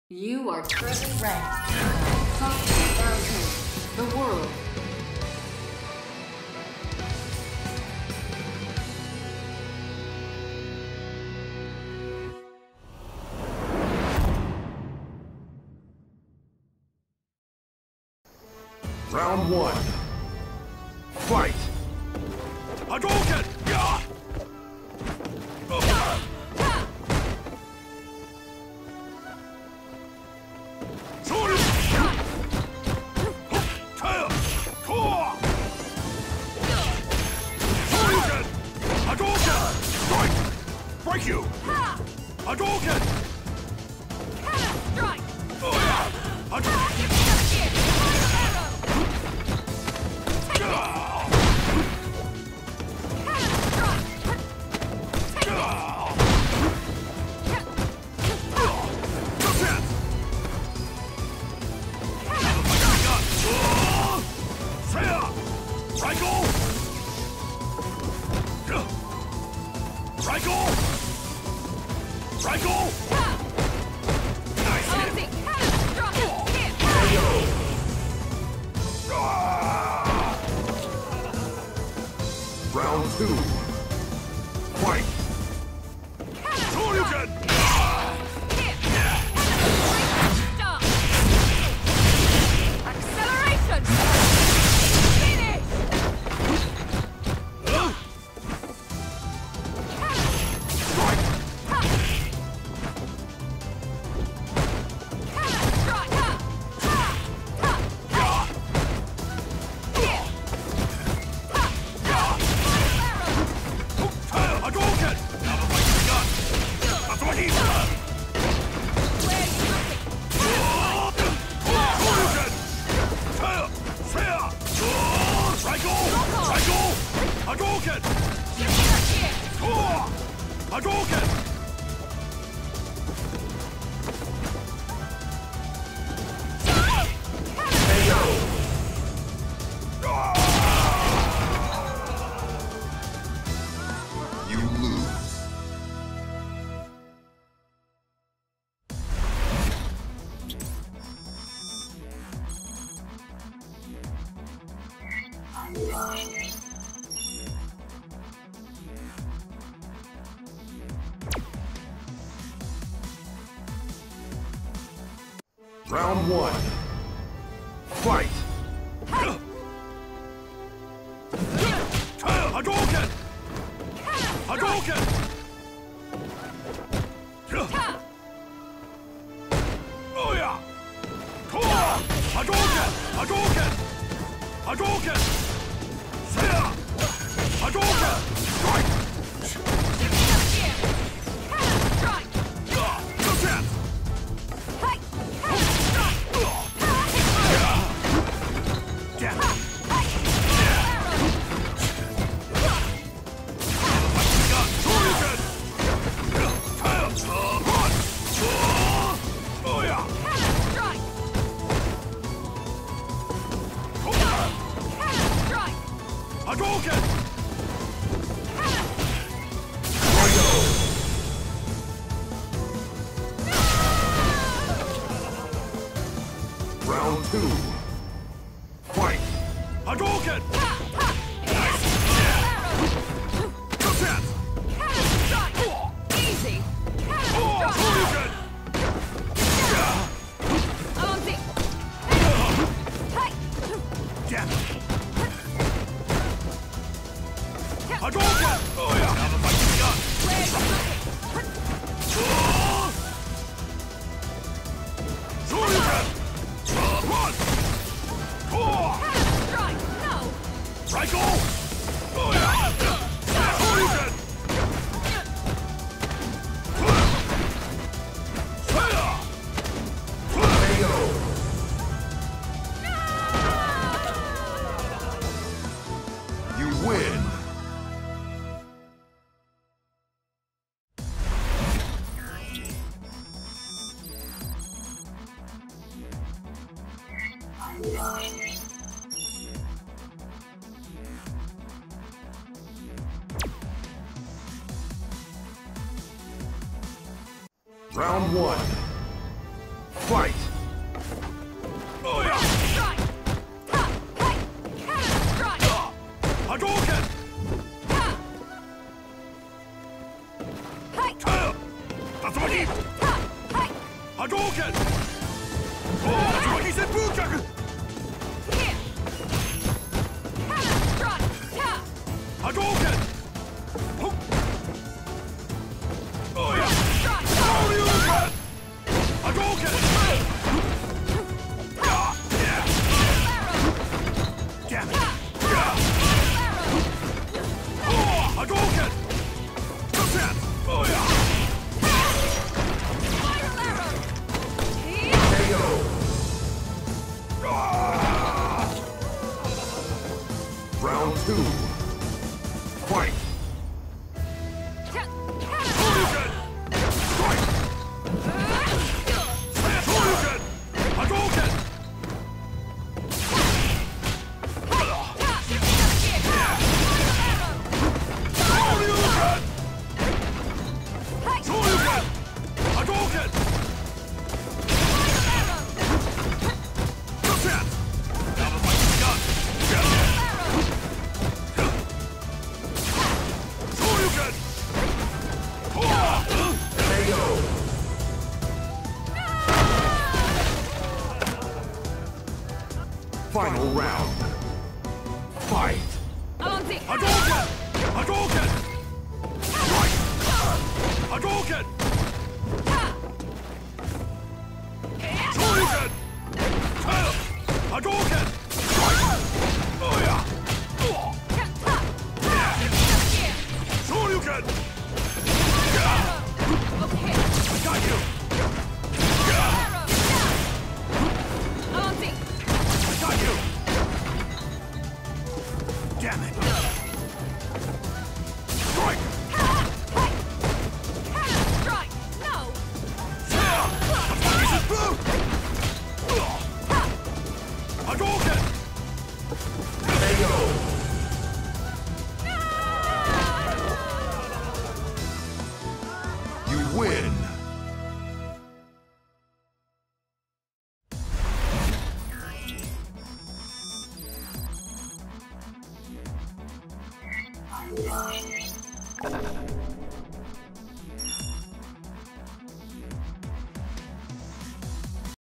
You are currently ranked top 2000 the world. Round one. Fight! Hadouken! Yeah! Break you! Hadouken! Strike! Hadouken! Round two. Fight! Shoryuken! Acceleration! Finish! Hadouken! Hadouken! You lose. Round one. Fight! Hadouken! Hadouken! Oh yeah! Hadouken! Hadouken! Hadouken! Hadouken! Strike! Hadouken! Round two. Fight! Hadouken! Easy! Hadouken! Hadouken! Oh yeah! Now the fight's begun! Shoryuken! Run! Strike! No! Psycho! Oh yeah! Shoryuken! You win! Round one. Fight! Strike! Ha! Hey! Cannon strike! Hadouken! Ha! Hey! Tatsumaki! Ha! Hey! Hadouken! Tatsumaki Senpukyaku! Here! Cannon strike! Ha! Hadouken! Strike! Shoryuken! Hadouken! Arrow! Damn it! Arrow! Hadouken! Cut! Spiral arrow! Here! Round 2. Fight! Shoryuken! Strike! Shoryuken! Hadouken! Shoryuken! Shoryuken! Hadouken! Cut! Now the fight is done! Shoryuken! Final round. Fight! Hadouken! Hadouken! Strike! Hadouken! Shoryuken! Hadouken! Strike! Shoryuken! I got you! I got you! Damn it! Strike! Hadouken! You win! Round